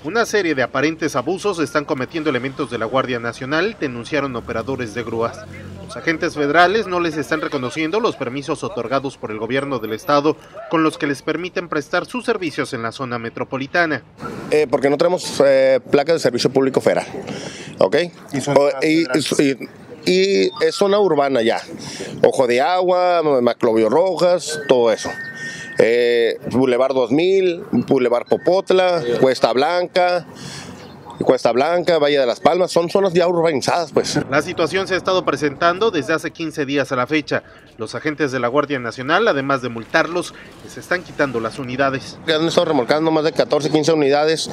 Una serie de aparentes abusos están cometiendo elementos de la Guardia Nacional, denunciaron operadores de grúas. Los agentes federales no les están reconociendo los permisos otorgados por el gobierno del estado, con los que les permiten prestar sus servicios en la zona metropolitana. Porque no tenemos placas de servicio público federal, ¿ok? Y es zona urbana ya, Ojo de Agua, Maclovio Rojas, todo eso. Boulevard 2000, Boulevard Popotla, Cuesta Blanca, Valle de las Palmas, son zonas ya urbanizadas, pues. La situación se ha estado presentando desde hace 15 días a la fecha. Los agentes de la Guardia Nacional, además de multarlos, les están quitando las unidades. Han estado remolcando más de 14, 15 unidades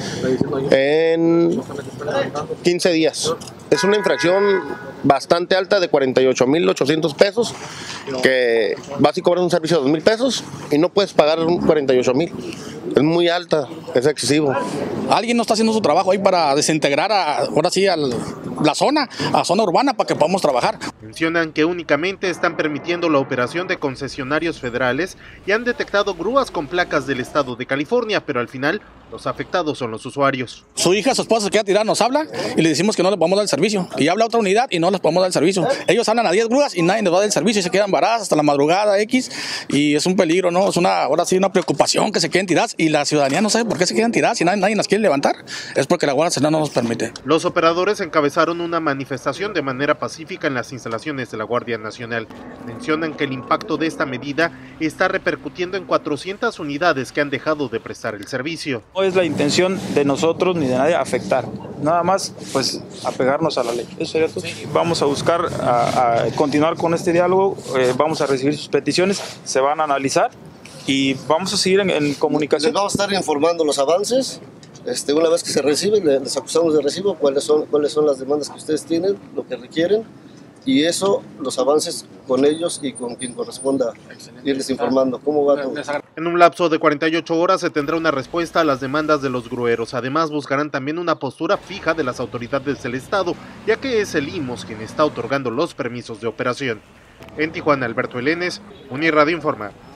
en 15 días. Es una infracción bastante alta de 48,800 pesos, que vas y cobras un servicio de 2,000 pesos y no puedes pagar 48,000. Es muy alta, es excesivo. Alguien no está haciendo su trabajo ahí para desintegrar a la zona urbana para que podamos trabajar. Mencionan que únicamente están permitiendo la operación de concesionarios federales y han detectado grúas con placas del estado de California, pero al final los afectados son los usuarios. Su hija, su esposa se queda tirada, nos habla y le decimos que no le podemos dar el servicio. Y habla otra unidad y no les podemos dar el servicio. Ellos hablan a 10 grúas y nadie les va a dar el servicio y se quedan varadas hasta la madrugada X, y es un peligro, ¿no? Es una preocupación que se queden tiradas, y la ciudadanía no sabe por qué se quedan tiradas y nadie las quiere levantar. Es porque la Guardia Nacional no nos permite. Los operadores encabezaron una manifestación de manera pacífica en las instalaciones de la Guardia Nacional. Mencionan que el impacto de esta medida está repercutiendo en 400 unidades que han dejado de prestar el servicio. No es la intención de nosotros ni de nadie afectar, nada más pues apegarnos a la ley. Eso sería todo. Vamos a buscar a continuar con este diálogo, vamos a recibir sus peticiones, se van a analizar y vamos a seguir en comunicación. Les vamos a estar informando los avances. Una vez que se reciben, les acusamos de recibo, cuáles son las demandas que ustedes tienen, lo que requieren, y eso, los avances con ellos y con quien corresponda, irles informando cómo va todo. En un lapso de 48 horas se tendrá una respuesta a las demandas de los grueros. Además, buscarán también una postura fija de las autoridades del estado, ya que es el IMOS quien está otorgando los permisos de operación. En Tijuana, Alberto Elenes, Unirradio informa.